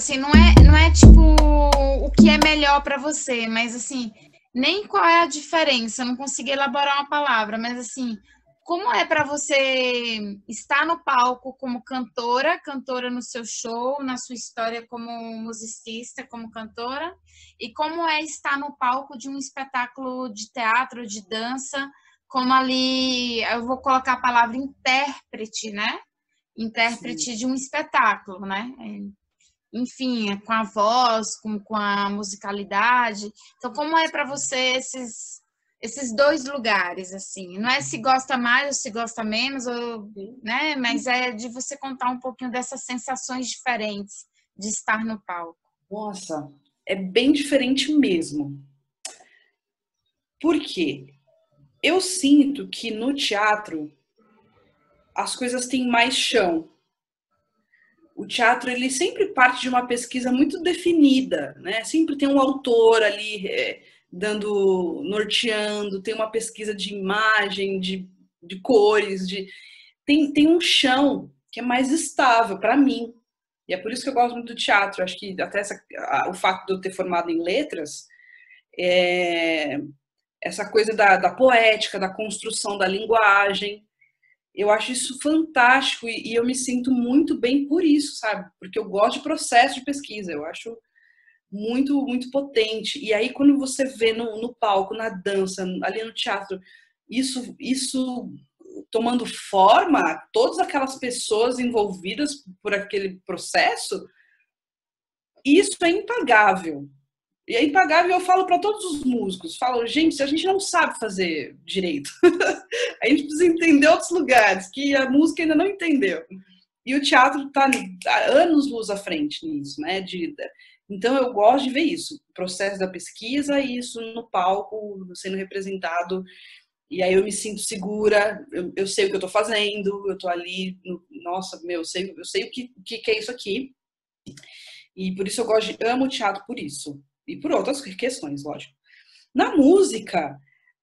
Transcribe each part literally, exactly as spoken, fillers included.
assim, não é, não é tipo o que é melhor para você, mas assim, nem qual é a diferença, eu não consigo elaborar uma palavra, mas assim, como é para você estar no palco como cantora, cantora no seu show, na sua história como musicista, como cantora, e como é estar no palco de um espetáculo de teatro, de dança, como ali, eu vou colocar a palavra intérprete, né? Sim. Intérprete de um espetáculo, né? Enfim, com a voz, com, com a musicalidade. Então, como é para você esses, esses dois lugares, assim? Não é se gosta mais ou se gosta menos, ou, né? Mas é de você contar um pouquinho dessas sensações diferentes de estar no palco. Nossa, é bem diferente mesmo. Por quê? Eu sinto que no teatro as coisas têm mais chão. O teatro ele sempre parte de uma pesquisa muito definida, né? Sempre tem um autor ali é, dando, norteando, tem uma pesquisa de imagem, de, de cores, de tem, tem um chão que é mais estável para mim. E é por isso que eu gosto muito do teatro. Acho que até essa, a, o fato de eu ter formado em letras, é, essa coisa da, da poética, da construção da linguagem, eu acho isso fantástico e, e eu me sinto muito bem por isso, sabe? Porque eu gosto de processo de pesquisa, eu acho muito, muito potente. E aí, quando você vê no, no palco, na dança, ali no teatro, isso, isso tomando forma, todas aquelas pessoas envolvidas por aquele processo, isso é impagável. E é impagável, eu falo para todos os músicos, falo, gente, se a gente não sabe fazer direito, a gente precisa entender outros lugares que a música ainda não entendeu. E o teatro está anos luz à frente nisso, né? De, então eu gosto de ver isso, o processo da pesquisa e isso no palco sendo representado. E aí eu me sinto segura, eu, eu sei o que eu estou fazendo, eu estou ali, no, nossa, meu, eu sei, eu sei o que, que, que é isso aqui. E por isso eu gosto de, amo o teatro por isso. E por outras questões, lógico. Na música,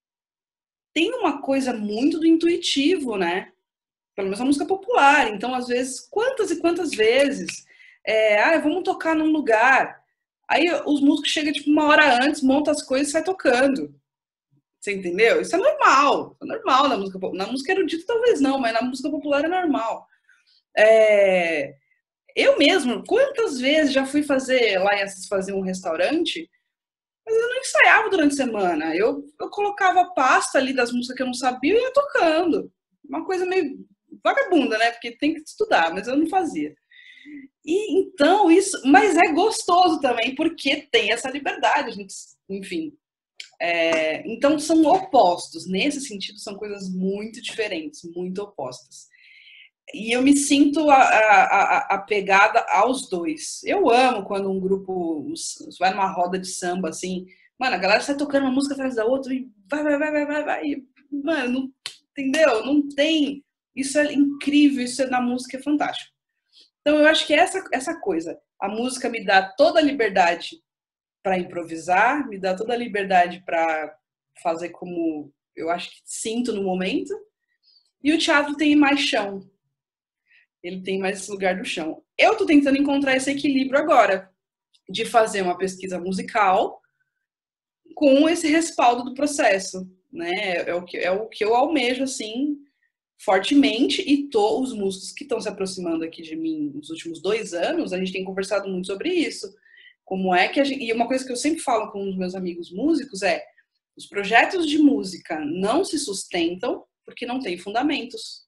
tem uma coisa muito do intuitivo, né? Pelo menos a música popular. Então, às vezes, quantas e quantas vezes, é, ah, vamos tocar num lugar. Aí os músicos chegam tipo uma hora antes, montam as coisas e sai tocando. Você entendeu? Isso é normal. É normal na música popular. Na música erudita talvez não, mas na música popular é normal. É, eu mesmo, quantas vezes já fui fazer lá em Assis fazer um restaurante, mas eu não ensaiava durante a semana. Eu, eu colocava a pasta ali das músicas que eu não sabia e ia tocando. Uma coisa meio vagabunda, né? Porque tem que estudar, mas eu não fazia. E então isso, mas é gostoso também, porque tem essa liberdade, gente, enfim. É, então são opostos. Nesse sentido, são coisas muito diferentes, muito opostas. E eu me sinto apegada aos dois. Eu amo quando um grupo vai numa roda de samba, assim, mano, a galera sai tocando uma música atrás da outra e vai, vai, vai, vai, vai, vai. E, mano, não, entendeu? Não tem. Isso é incrível, isso é, na música é fantástico. Então eu acho que essa, essa coisa, a música me dá toda a liberdade para improvisar, me dá toda a liberdade para fazer como eu acho que sinto no momento, e o teatro tem mais chão. Ele tem mais esse lugar do chão. Eu tô tentando encontrar esse equilíbrio agora, de fazer uma pesquisa musical com esse respaldo do processo, né? É o que, é o que eu almejo, assim, fortemente, e tô, os músicos que estão se aproximando aqui de mim nos últimos dois anos, a gente tem conversado muito sobre isso. Como é que a gente... E uma coisa que eu sempre falo com os meus amigos músicos é, os projetos de música não se sustentam porque não tem fundamentos.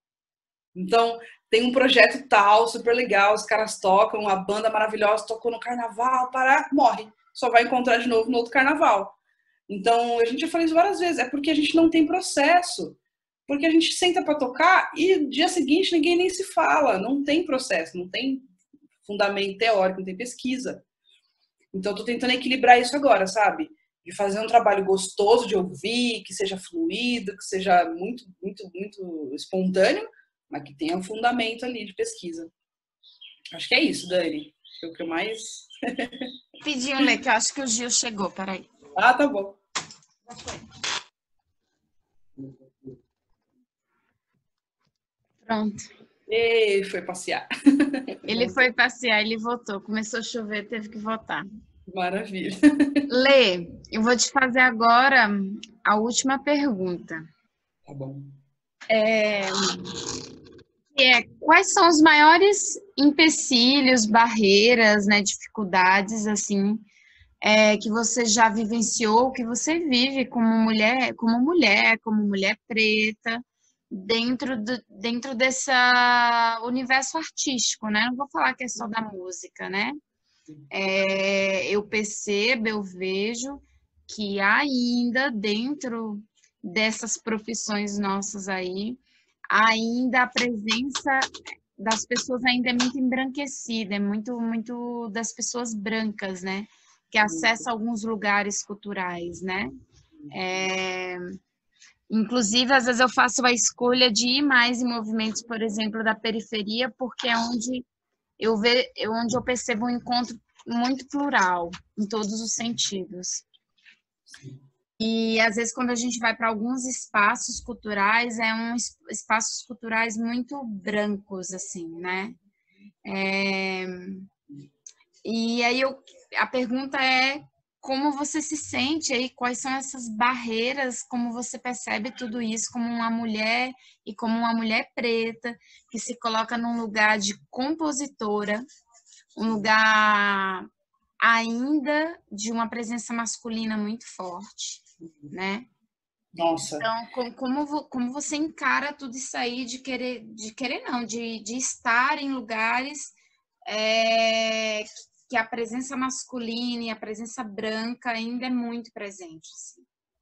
Então, tem um projeto tal, super legal, os caras tocam, uma banda maravilhosa tocou no carnaval, para morre. Só vai encontrar de novo no outro carnaval. Então, a gente já falou isso várias vezes, é porque a gente não tem processo. Porque a gente senta para tocar e no dia seguinte ninguém nem se fala, não tem processo, não tem fundamento teórico, não tem pesquisa. Então, eu tô tentando equilibrar isso agora, sabe? De fazer um trabalho gostoso de ouvir, que seja fluido, que seja muito, muito, muito espontâneo, mas que tenha um fundamento ali de pesquisa. Acho que é isso, Dani. É o que eu mais... Pedi um lê, que eu acho que o Gil chegou, peraí. Ah, tá bom. Pronto. E foi passear. Ele foi passear, ele votou. Começou a chover, teve que votar. Maravilha. Lê, eu vou te fazer agora a última pergunta. Tá bom. É, que é, quais são os maiores empecilhos, barreiras, né, dificuldades, assim, é, que você já vivenciou, que você vive como mulher, como mulher, como mulher preta, dentro, do, dentro desse universo artístico, né? Não vou falar que é só da música, né? É, eu percebo, eu vejo que ainda dentro dessas profissões nossas aí, ainda a presença das pessoas ainda é muito embranquecida, é muito, muito das pessoas brancas, né? Que acessam alguns lugares culturais, né? É, inclusive, às vezes eu faço a escolha de ir mais em movimentos, por exemplo, da periferia, porque é onde eu, ve, é onde eu percebo um encontro muito plural, em todos os sentidos. E, às vezes, quando a gente vai para alguns espaços culturais, é um espaços culturais muito brancos, assim, né? É, e aí, eu, a pergunta é como você se sente aí, quais são essas barreiras, como você percebe tudo isso como uma mulher e como uma mulher preta, que se coloca num lugar de compositora, um lugar ainda de uma presença masculina muito forte, né? Nossa. Então, como, como você encara tudo isso aí de querer, de querer não, de, de estar em lugares é, que a presença masculina e a presença branca ainda é muito presente? Assim.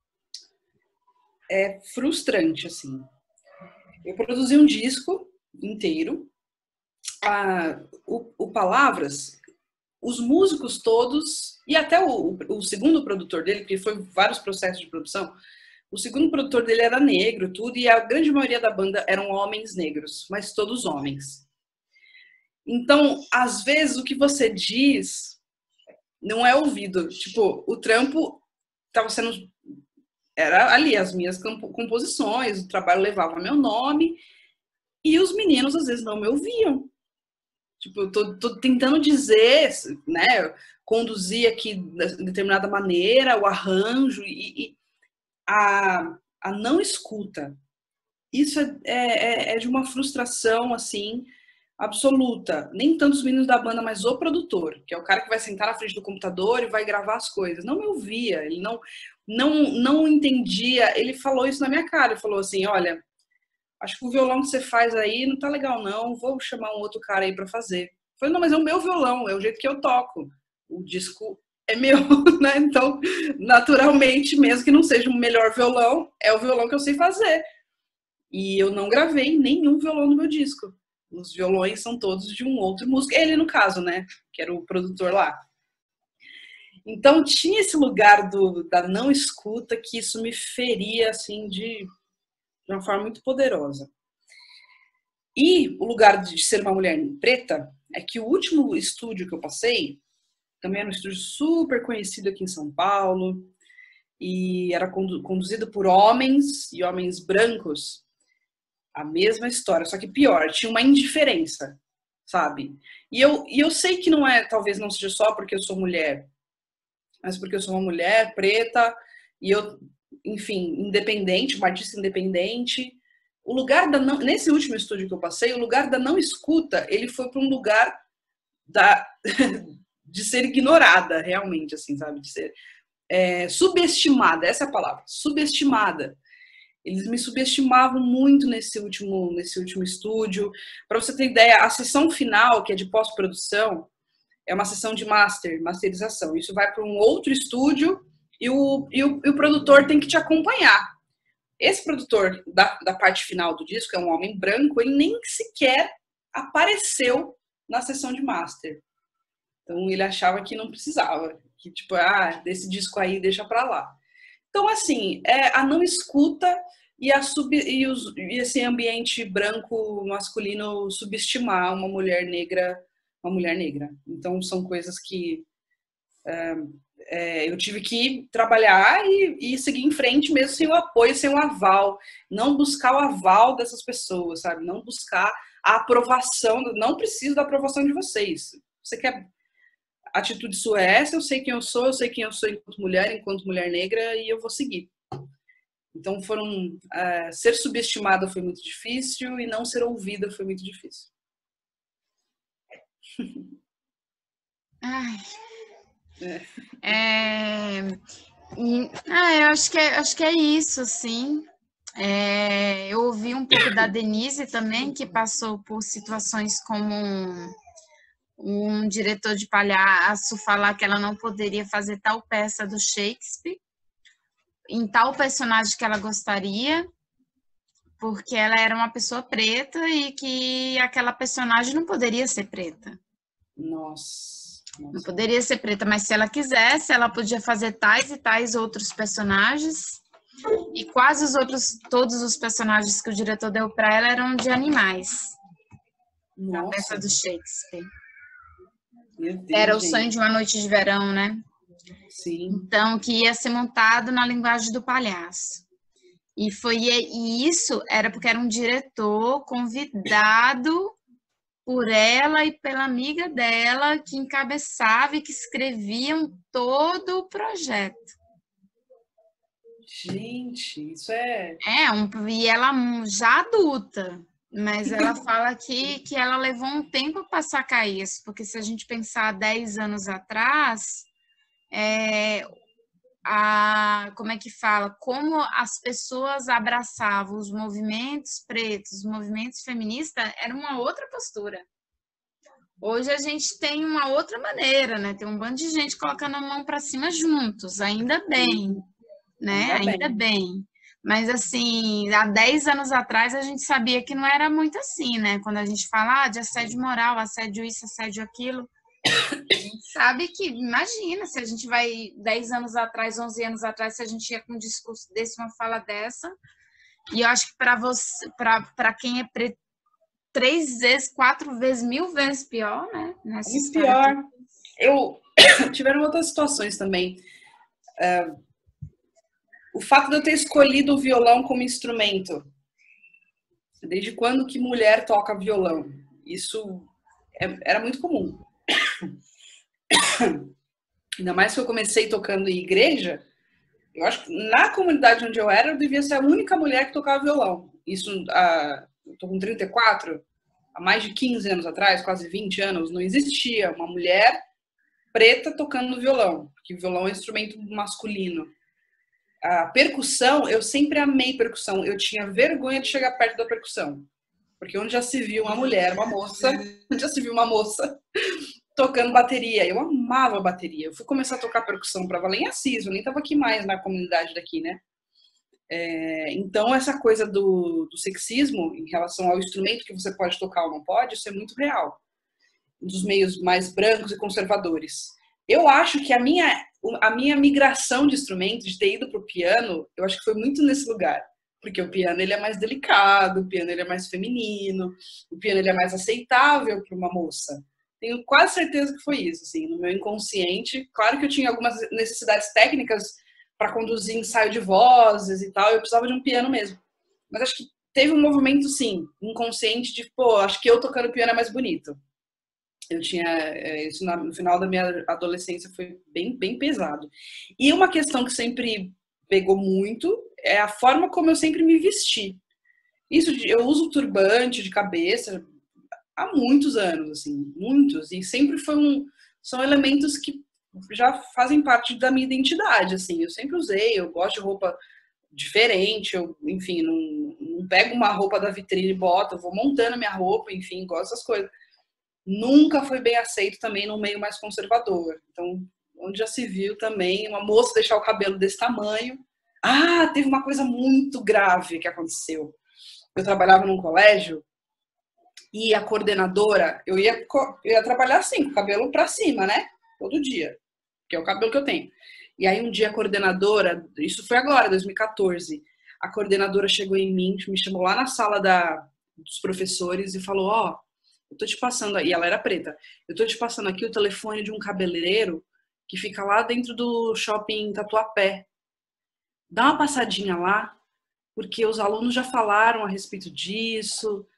É frustrante, assim. Eu produzi um disco inteiro, ah, o, o Palavras, os músicos todos, e até o, o segundo produtor dele, porque foi vários processos de produção, o segundo produtor dele era negro, tudo, e a grande maioria da banda eram homens negros, mas todos homens. Então, às vezes, o que você diz não é ouvido. Tipo, o trampo estava sendo... Era ali as minhas composições, o trabalho levava meu nome, e os meninos, às vezes, não me ouviam. Tipo, eu tô, tô tentando dizer, né, conduzir aqui de determinada maneira, o arranjo, e, e a, a não escuta. Isso é, é, é de uma frustração, assim, absoluta. Nem tanto os meninos da banda, mas o produtor, que é o cara que vai sentar na frente do computador e vai gravar as coisas. Não me ouvia, ele não, não, não entendia. Ele falou isso na minha cara, ele falou assim, olha, acho que o violão que você faz aí não tá legal não, vou chamar um outro cara aí pra fazer. Eu falei, não, mas é o meu violão, é o jeito que eu toco. O disco é meu, né? Então, naturalmente, mesmo que não seja o melhor violão, é o violão que eu sei fazer. E eu não gravei nenhum violão no meu disco. Os violões são todos de um outro músico. Ele, no caso, né? Que era o produtor lá. Então, tinha esse lugar do, da não escuta que isso me feria, assim, de, de uma forma muito poderosa. E o lugar de ser uma mulher preta é que o último estúdio que eu passei, também era um estúdio super conhecido aqui em São Paulo, e era conduzido por homens e homens brancos. A mesma história, só que pior, tinha uma indiferença, sabe? E eu, e eu sei que não é, talvez não seja só porque eu sou mulher, mas porque eu sou uma mulher preta e eu, enfim, independente, uma artista independente. O lugar da não, nesse último estúdio que eu passei, o lugar da não escuta, ele foi para um lugar da, de ser ignorada, realmente, assim, sabe? De ser é, subestimada, essa é a palavra, subestimada. Eles me subestimavam muito nesse último, nesse último estúdio. Para você ter ideia, a sessão final, que é de pós-produção, é uma sessão de master, masterização. Isso vai para um outro estúdio e o, e, o, e o produtor tem que te acompanhar. Esse produtor da, da parte final do disco, é um homem branco, ele nem sequer apareceu na sessão de master. Então ele achava que não precisava, que tipo, ah, desse disco aí deixa para lá. Então, assim, é a não escuta e, a sub, e, os, e esse ambiente branco masculino subestimar uma mulher negra, uma mulher negra. Então, são coisas que é, é, eu tive que trabalhar e, e seguir em frente mesmo sem o apoio, sem o aval. Não buscar o aval dessas pessoas, sabe? Não buscar a aprovação, não preciso da aprovação de vocês. Você quer a atitude sua é essa, eu sei quem eu sou, eu sei quem eu sou enquanto mulher, enquanto mulher negra, e eu vou seguir. Então foram uh, ser subestimada foi muito difícil e não ser ouvida foi muito difícil. Ai. É. É... E, ah, eu acho que é, acho que é isso, sim. É, eu ouvi um pouco da Denise também, que passou por situações como um, um diretor de palhaço falar que ela não poderia fazer tal peça do Shakespeare em tal personagem que ela gostaria, porque ela era uma pessoa preta e que aquela personagem não poderia ser preta. Nossa. Nossa. Não poderia ser preta, mas se ela quisesse, ela podia fazer tais e tais outros personagens. E quase os outros, todos os personagens que o diretor deu para ela eram de animais. Nossa. Na peça do Shakespeare. Meu Deus, era o gente. Sonho de uma Noite de Verão, né? Sim. Então, que ia ser montado na linguagem do palhaço. E foi e isso era porque era um diretor convidado por ela e pela amiga dela, que encabeçava e que escreviam todo o projeto. Gente, isso é... É, um, e ela já adulta, mas ela fala que, que ela levou um tempo para sacar isso, porque se a gente pensar dez anos atrás, é, a, como é que fala? Como as pessoas abraçavam os movimentos pretos, os movimentos feministas, era uma outra postura. Hoje a gente tem uma outra maneira, né? Tem um bando de gente colocando a mão para cima juntos, ainda bem, né? Ainda Ainda bem. bem. Mas, assim, há dez anos atrás a gente sabia que não era muito assim, né? Quando a gente fala ah, de assédio moral, assédio isso, assédio aquilo, a gente sabe que, imagina, se a gente vai dez anos atrás, onze anos atrás, se a gente ia com um discurso desse, uma fala dessa. E eu acho que para você, para quem é preto, três vezes, quatro vezes, mil vezes pior, né? Nessa E pior, eu tiveram outras situações também. Uh, o fato de eu ter escolhido o violão como instrumento. Desde quando que mulher toca violão? Isso é, era muito comum. Ainda mais que eu comecei tocando em igreja, eu acho que na comunidade onde eu era, eu devia ser a única mulher que tocava violão. Isso, uh, eu tô com trinta e quatro, há mais de quinze anos atrás, quase vinte anos, não existia uma mulher preta tocando violão, porque violão é um instrumento masculino. A percussão, eu sempre amei percussão, eu tinha vergonha de chegar perto da percussão, porque onde já se viu uma mulher, uma moça, onde já se viu uma moça tocando bateria, eu amava bateria, eu fui começar a tocar percussão para valer em Assis, eu nem estava aqui mais na comunidade daqui, né? É, então essa coisa do, do sexismo em relação ao instrumento que você pode tocar ou não pode, isso é muito real, dos meios mais brancos e conservadores. Eu acho que a minha, a minha migração de instrumento, de ter ido para o piano, eu acho que foi muito nesse lugar. Porque o piano ele é mais delicado, o piano ele é mais feminino, o piano ele é mais aceitável para uma moça. Tenho quase certeza que foi isso, assim, no meu inconsciente. Claro que eu tinha algumas necessidades técnicas para conduzir ensaio de vozes e tal, eu precisava de um piano mesmo. Mas acho que teve um movimento, sim, inconsciente de, pô, acho que eu tocando piano é mais bonito. Eu tinha isso no final da minha adolescência, foi bem, bem pesado. E uma questão que sempre pegou muito é a forma como eu sempre me vesti. Isso, eu uso turbante de cabeça há muitos anos, assim, muitos. E sempre foi um, são elementos que já fazem parte da minha identidade, assim. Eu sempre usei, eu gosto de roupa diferente, eu, enfim, não, não pego uma roupa da vitrine e boto, eu vou montando a minha roupa, enfim, gosto dessas coisas. Nunca foi bem aceito também no meio mais conservador. Então, onde já se viu também uma moça deixar o cabelo desse tamanho. Ah, teve uma coisa muito grave que aconteceu. Eu trabalhava num colégio e a coordenadora, eu ia, eu ia trabalhar assim, com o cabelo pra cima, né? Todo dia, que é o cabelo que eu tenho. E aí um dia a coordenadora, isso foi agora, dois mil e quatorze, a coordenadora chegou em mim, me chamou lá na sala da, dos professores e falou, ó, oh, eu tô te passando aí, ela era preta, eu tô te passando aqui o telefone de um cabeleireiro que fica lá dentro do shopping Tatuapé. Dá uma passadinha lá, porque os alunos já falaram a respeito disso,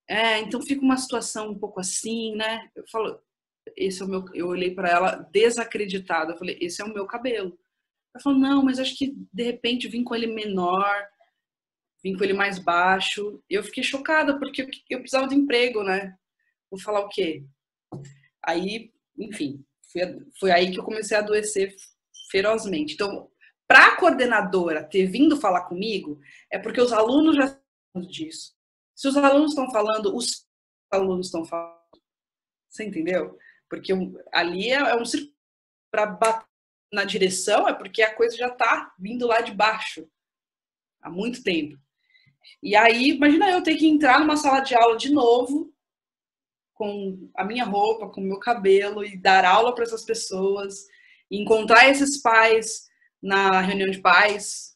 É, então fica uma situação um pouco assim, né? Eu falo, esse é o meu, eu olhei para ela desacreditada, eu falei, esse é o meu cabelo. Ela falou, não, mas acho que de repente vim com ele menor, vim com ele mais baixo. Eu fiquei chocada porque eu, eu precisava de emprego, né? Vou falar o quê? Aí, enfim, foi, foi aí que eu comecei a adoecer ferozmente. Então, para a coordenadora ter vindo falar comigo, é porque os alunos já estão falando disso. Se os alunos estão falando, os alunos estão falando. Você entendeu? Porque ali é um círculo para bater na direção, é porque a coisa já está vindo lá de baixo há muito tempo. E aí, imagina eu ter que entrar numa sala de aula de novo, com a minha roupa, com o meu cabelo, e dar aula para essas pessoas, e encontrar esses pais na reunião de pais.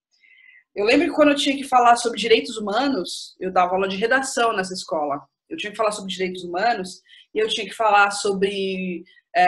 Eu lembro que quando eu tinha que falar sobre direitos humanos, eu dava aula de redação nessa escola. Eu tinha que falar sobre direitos humanos, e eu tinha que falar sobre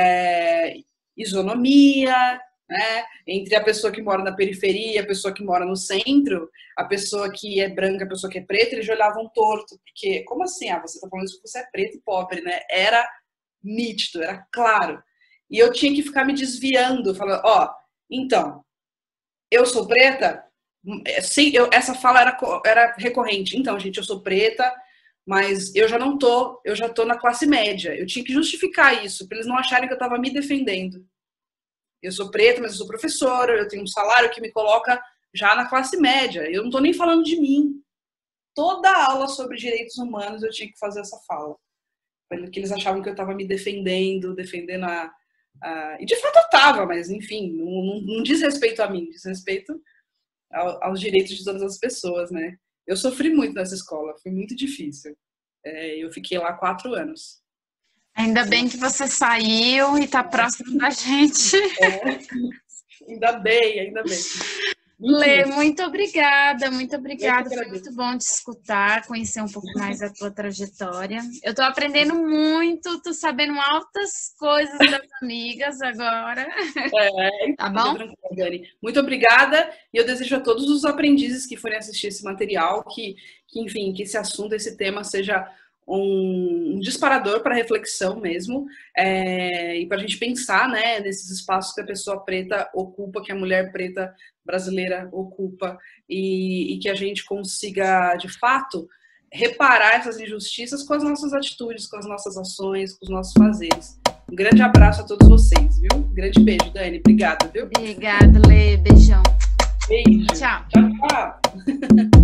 é, isonomia, né? Entre a pessoa que mora na periferia, a pessoa que mora no centro, a pessoa que é branca, a pessoa que é preta, eles olhavam torto, porque, como assim? Ah, você tá falando isso porque você é preto e pobre, né? Era nítido, era claro. E eu tinha que ficar me desviando, falando, ó, oh, então, eu sou preta? Sim, eu, essa fala era, era recorrente. Então, gente, eu sou preta, mas eu já não tô, eu já tô na classe média. Eu tinha que justificar isso, para eles não acharem que eu estava me defendendo. Eu sou preta, mas eu sou professora, eu tenho um salário que me coloca já na classe média. Eu não tô nem falando de mim. Toda aula sobre direitos humanos eu tinha que fazer essa fala. Porque eles achavam que eu estava me defendendo, defendendo a, a... E de fato eu estava, mas enfim, não, não, não diz respeito a mim, diz respeito ao, aos direitos de todas as pessoas, né? Eu sofri muito nessa escola, foi muito difícil. É, eu fiquei lá quatro anos. Ainda bem que você saiu e está próximo da gente. É, ainda bem, ainda bem. Lê, muito obrigada, muito obrigada. Foi muito bom te escutar, conhecer um pouco mais a tua trajetória. Eu estou aprendendo muito, estou sabendo altas coisas das amigas agora. É, tá bom? Muito obrigada e eu desejo a todos os aprendizes que forem assistir esse material que, que enfim, que esse assunto, esse tema seja um, um disparador para reflexão mesmo, é, e para a gente pensar, né, nesses espaços que a pessoa preta ocupa, que a mulher preta brasileira ocupa, e, e que a gente consiga, de fato, reparar essas injustiças com as nossas atitudes, com as nossas ações, com os nossos fazeres. Um grande abraço a todos vocês, viu? Um grande beijo, Dani. Obrigada, viu? Obrigada, Lê. Beijão. Beijo. Tchau. Tchau, tchau.